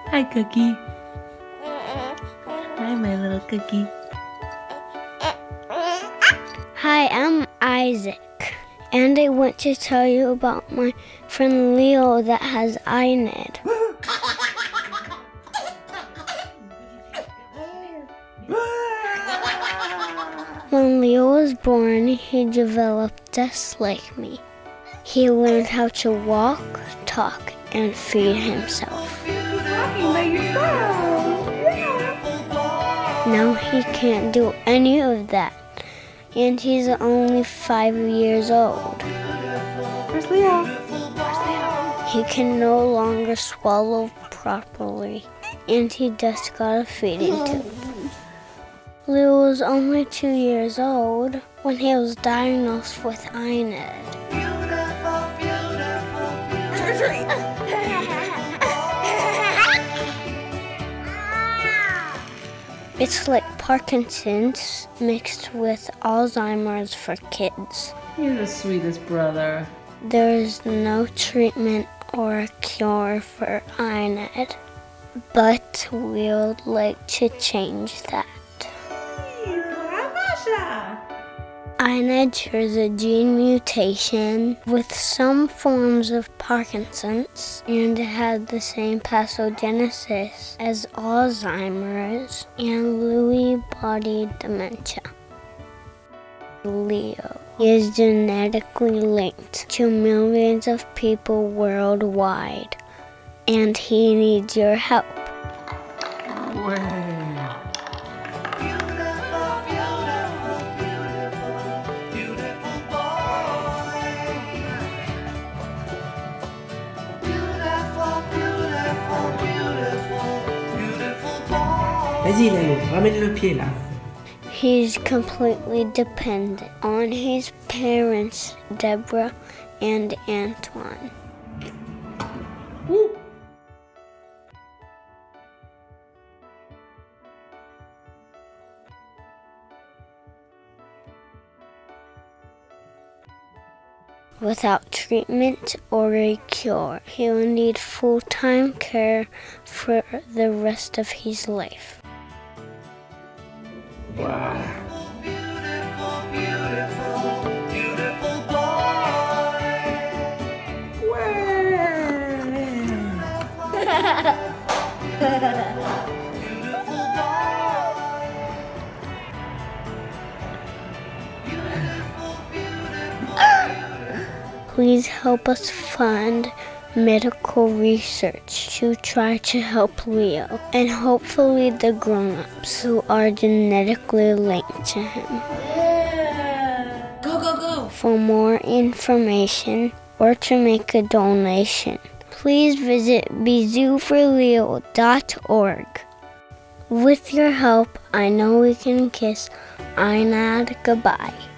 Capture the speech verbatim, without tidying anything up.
Hi, Cookie. Hi, my little Cookie. Hi, I'm Isaac, and I want to tell you about my friend Leo that has I N A D. When Leo was born, he developed just like me. He learned how to walk, talk, and feed himself. Walking by yourself. Yeah. Now he can't do any of that, and he's only five years old. Where's Leo? Where's Leo? He can no longer swallow properly, and he just got a feeding tube. Leo was only two years old when he was diagnosed with I N A D. It's like Parkinson's mixed with Alzheimer's for kids. You're the sweetest brother. There is no treatment or a cure for I N A D, but we would like to change that. I N A D is a gene mutation with some forms of Parkinson's, and it has the same pathogenesis as Alzheimer's and Lewy body dementia. Leo is genetically linked to millions of people worldwide, and he needs your help. Way. Vas-y Lalo, ramène le pied là. He's completely dependent on his parents, Deborah and Antoine. Woo. Without treatment or a cure, he will need full-time care for the rest of his life. Wow. Please help us fund medical research to try to help Leo and hopefully the grown-ups who are genetically linked to him. Yeah. Go, go, go. For more information or to make a donation, please visit bizoo for leo dot org. With your help, I know we can kiss I N A D goodbye.